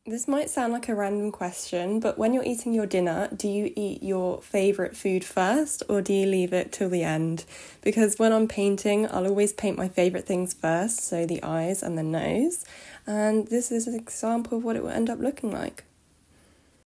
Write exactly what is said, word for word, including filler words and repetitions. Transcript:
This might sound like a random question, but when you're eating your dinner, do you eat your favourite food first or do you leave it till the end? Because when I'm painting, I'll always paint my favourite things first, so the eyes and the nose. And this is an example of what it will end up looking like.